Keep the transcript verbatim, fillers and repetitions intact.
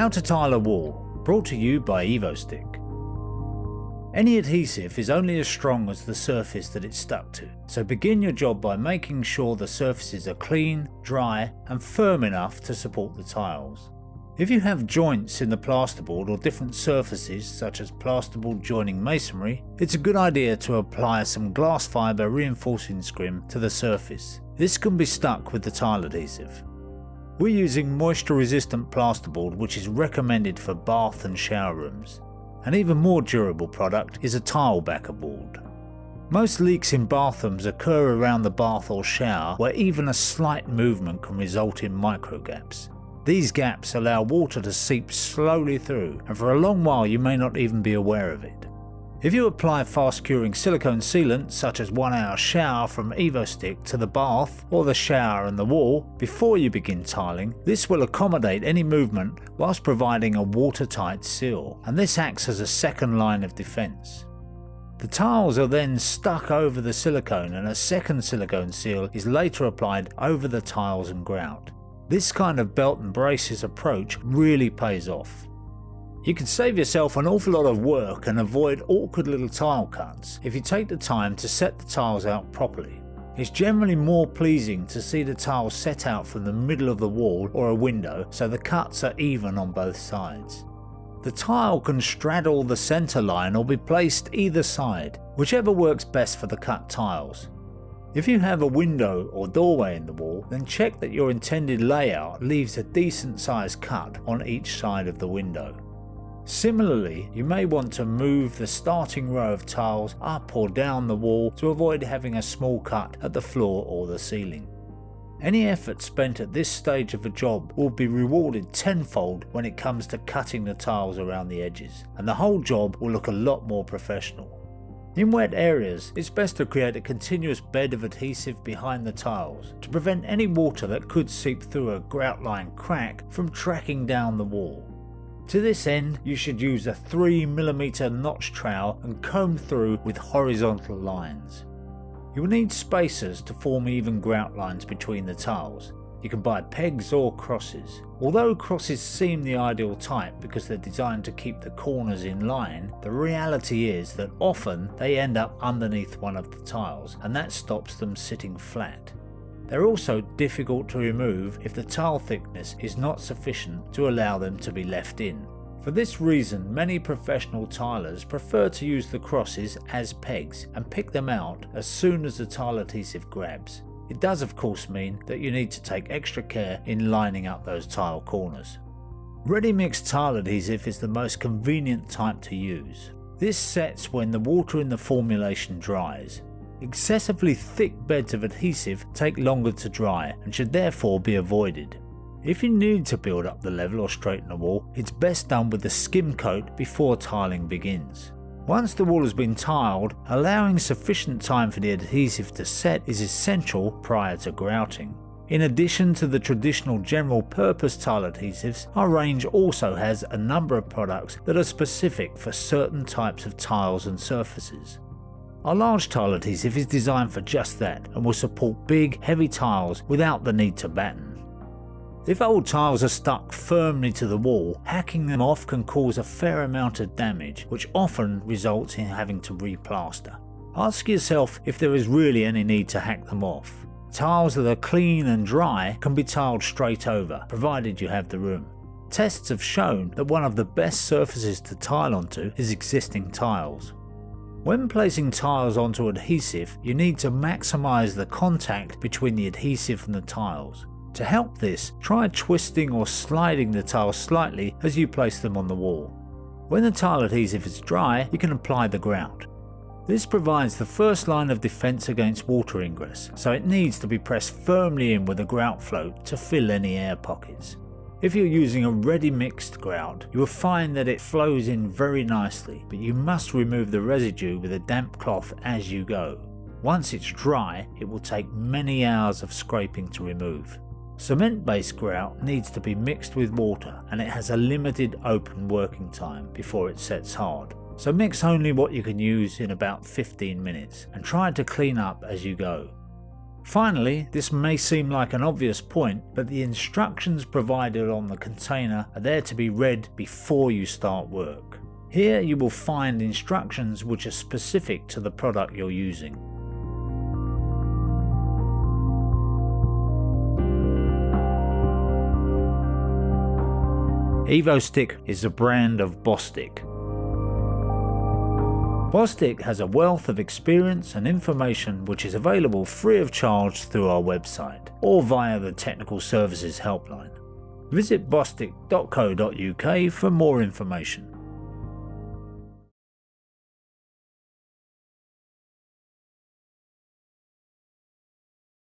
How to tile a wall, brought to you by EVO-STIK. Any adhesive is only as strong as the surface that it's stuck to, so begin your job by making sure the surfaces are clean, dry and firm enough to support the tiles. If you have joints in the plasterboard or different surfaces such as plasterboard joining masonry, it's a good idea to apply some glass fibre reinforcing scrim to the surface. This can be stuck with the tile adhesive. We're using moisture resistant plasterboard, which is recommended for bath and shower rooms. An even more durable product is a tile backer board. Most leaks in bathrooms occur around the bath or shower, where even a slight movement can result in micro gaps. These gaps allow water to seep slowly through, and for a long while you may not even be aware of it. If you apply fast curing silicone sealant such as one hour shower from EVO-STIK to the bath or the shower and the wall before you begin tiling, this will accommodate any movement whilst providing a watertight seal, and this acts as a second line of defence. The tiles are then stuck over the silicone and a second silicone seal is later applied over the tiles and grout. This kind of belt and braces approach really pays off. You can save yourself an awful lot of work and avoid awkward little tile cuts if you take the time to set the tiles out properly. It's generally more pleasing to see the tiles set out from the middle of the wall or a window so the cuts are even on both sides. The tile can straddle the centre line or be placed either side, whichever works best for the cut tiles. If you have a window or doorway in the wall, then check that your intended layout leaves a decent sized cut on each side of the window. Similarly, you may want to move the starting row of tiles up or down the wall to avoid having a small cut at the floor or the ceiling. Any effort spent at this stage of a job will be rewarded tenfold when it comes to cutting the tiles around the edges, and the whole job will look a lot more professional. In wet areas, it's best to create a continuous bed of adhesive behind the tiles to prevent any water that could seep through a grout line crack from tracking down the wall. To this end, you should use a three millimeter notch trowel and comb through with horizontal lines. You will need spacers to form even grout lines between the tiles. You can buy pegs or crosses. Although crosses seem the ideal type because they're designed to keep the corners in line, the reality is that often they end up underneath one of the tiles, and that stops them sitting flat. They're also difficult to remove if the tile thickness is not sufficient to allow them to be left in. For this reason, many professional tilers prefer to use the crosses as pegs and pick them out as soon as the tile adhesive grabs. It does of course mean that you need to take extra care in lining up those tile corners. Ready mixed tile adhesive is the most convenient type to use. This sets when the water in the formulation dries. Excessively thick beds of adhesive take longer to dry and should therefore be avoided. If you need to build up the level or straighten a wall, it's best done with the skim coat before tiling begins. Once the wall has been tiled, allowing sufficient time for the adhesive to set is essential prior to grouting. In addition to the traditional general purpose tile adhesives, our range also has a number of products that are specific for certain types of tiles and surfaces. Our large tile adhesive is designed for just that and will support big, heavy tiles without the need to batten. If old tiles are stuck firmly to the wall, hacking them off can cause a fair amount of damage, which often results in having to replaster. Ask yourself if there is really any need to hack them off. Tiles that are clean and dry can be tiled straight over, provided you have the room. Tests have shown that one of the best surfaces to tile onto is existing tiles. When placing tiles onto adhesive, you need to maximise the contact between the adhesive and the tiles. To help this, try twisting or sliding the tiles slightly as you place them on the wall. When the tile adhesive is dry, you can apply the grout. This provides the first line of defence against water ingress, so it needs to be pressed firmly in with a grout float to fill any air pockets. If you're using a ready mixed grout, you will find that it flows in very nicely, but you must remove the residue with a damp cloth as you go. Once it's dry, it will take many hours of scraping to remove. Cement-based grout needs to be mixed with water, and it has a limited open working time before it sets hard. So mix only what you can use in about fifteen minutes and try to clean up as you go. Finally, this may seem like an obvious point, but the instructions provided on the container are there to be read before you start work. Here you will find instructions which are specific to the product you're using. EVO-STIK is a brand of Bostik. Bostik has a wealth of experience and information which is available free of charge through our website or via the technical services helpline. Visit bostik dot co dot U K for more information.